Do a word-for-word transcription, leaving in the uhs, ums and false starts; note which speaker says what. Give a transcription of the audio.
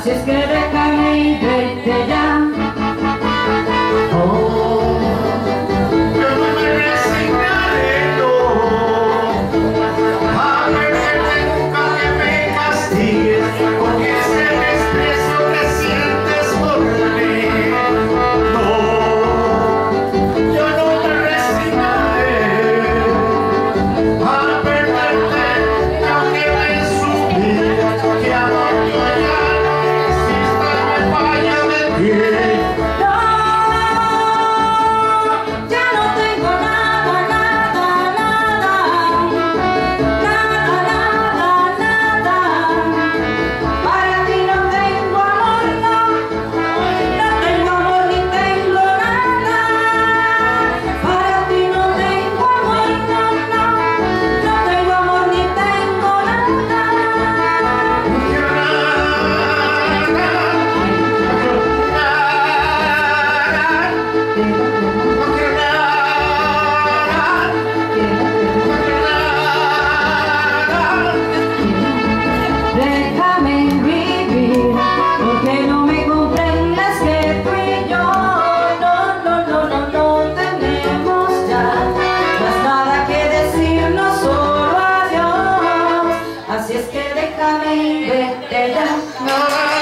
Speaker 1: Así es que déjame y vete ya. Oh,
Speaker 2: yo no me resignaré, no, a verte nunca que me castigues, porque ese desprecio que sientes por mí. No, yo no me resignaré a perderte, y aunque me suplie que amor yo ya no exista, me falla de ti.
Speaker 1: Así es que déjame y vete ya.